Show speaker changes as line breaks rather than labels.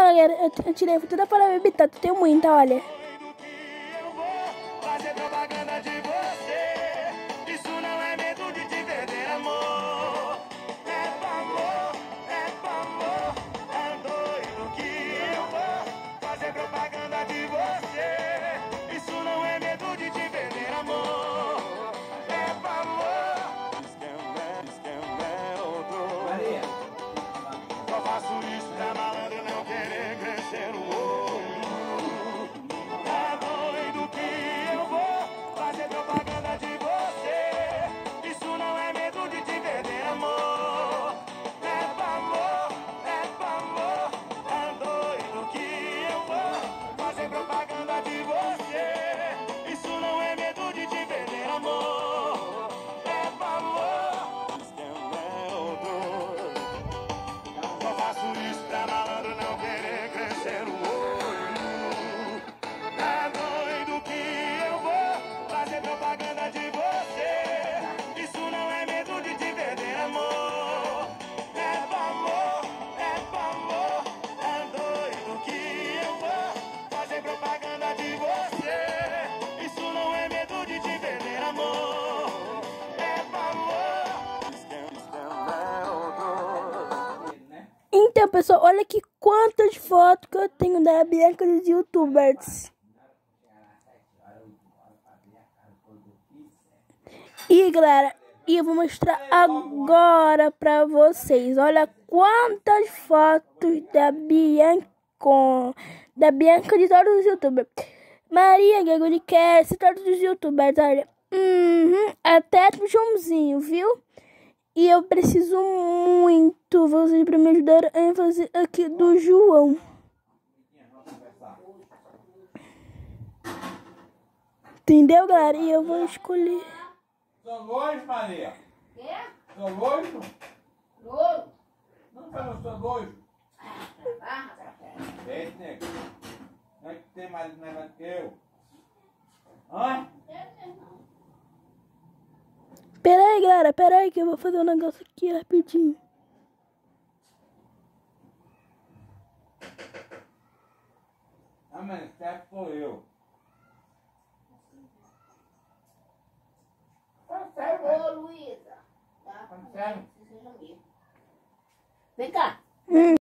galera, eu tirei foto toda para Baby Tato. Tem muita, olha.
Fazer propaganda de você, isso não é medo de te perder, amor. É pra amor, é doido que eu vou. Fazer propaganda de você, isso não é medo de te perder, amor. É pra amor. Esquema outro. Maria. Só faço isso pra malandro não querer crescer o olho. É doido que eu vou fazer propaganda de você. Isso não é medo de te perder, amor. É pra amor, é doido que eu vou fazer propaganda de você. Isso não é medo de te perder, amor. É pra amor. Só faço isso pra malandro não querer crescer o olho. É doido que eu vou fazer propaganda de você. Isso não é medo de te perder, amor. É pra amor, é doido que eu vou fazer propaganda de você. Isso não é medo de te perder, amor. É pra amor.
Então, pessoal, olha aqui quantas fotos que eu tenho da Bianca dos YouTubers. E, galera, eu vou mostrar agora pra vocês. Olha quantas fotos da Bianca de todos os YouTubers. Maria, Gregory Cass, todos os YouTubers, olha. Até do Joãozinho, viu? E eu preciso muito vocês para me ajudar a fazer aqui do João. Entendeu, galera? E eu vou escolher.
Sou loiro, Maria.
Quê?
Sou loiro?
Louro?
Não falou, sou loiro.
Ah,
Esse nego. Não é que tem mais negócio que eu. Hã?
Pera aí, galera. Pera aí que eu vou fazer um negócio aqui rapidinho.
Ah, mas certo sou eu. Tá sério, velho.
ô Luísa. Tá?
Tá sério.
Vem cá.